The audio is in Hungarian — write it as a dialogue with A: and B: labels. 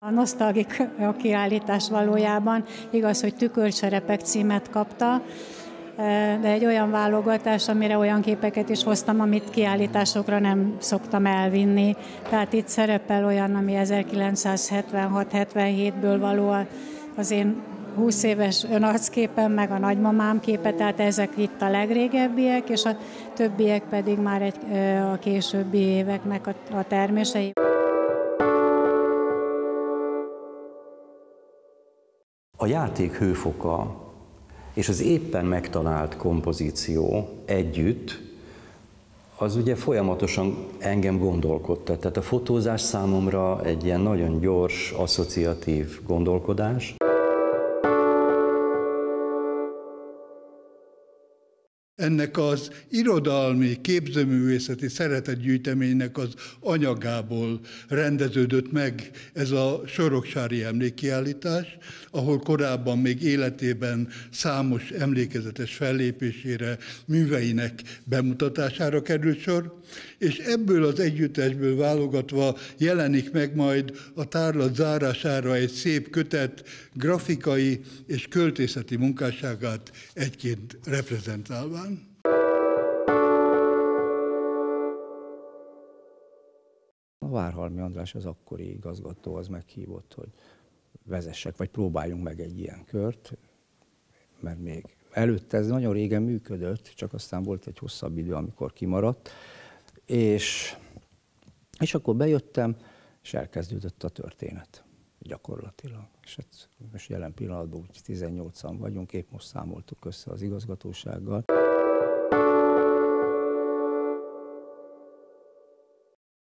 A: A nosztalgik a kiállítás valójában, igaz, hogy Tükörcserepek címet kapta, de egy olyan válogatás, amire olyan képeket is hoztam, amit kiállításokra nem szoktam elvinni. Tehát itt szerepel olyan, ami 1976-77-ből való az én 20 éves önarcképem, meg a nagymamám képe, tehát ezek itt a legrégebbiek, és a többiek pedig már a későbbi éveknek a termései.
B: A játék hőfoka és az éppen megtalált kompozíció együtt, az ugye folyamatosan engem gondolkodtat. Tehát a fotózás számomra egy ilyen nagyon gyors, asszociatív gondolkodás.
C: Ennek az irodalmi, képzőművészeti szeretetgyűjteménynek az anyagából rendeződött meg ez a soroksári emlékkiállítás, ahol korábban még életében számos emlékezetes fellépésére, műveinek bemutatására került sor, és ebből az együttesből válogatva jelenik meg majd a tárlat zárására egy szép kötet grafikai és költészeti munkásságát egyként reprezentálván.
D: A Várhalmi András, az akkori igazgató, az meghívott, hogy vezessek, vagy próbáljunk meg egy ilyen kört, mert még előtte ez nagyon régen működött, csak aztán volt egy hosszabb idő, amikor kimaradt, és akkor bejöttem, és elkezdődött a történet gyakorlatilag. És most jelen pillanatban úgy 18-an vagyunk, épp most számoltuk össze az igazgatósággal.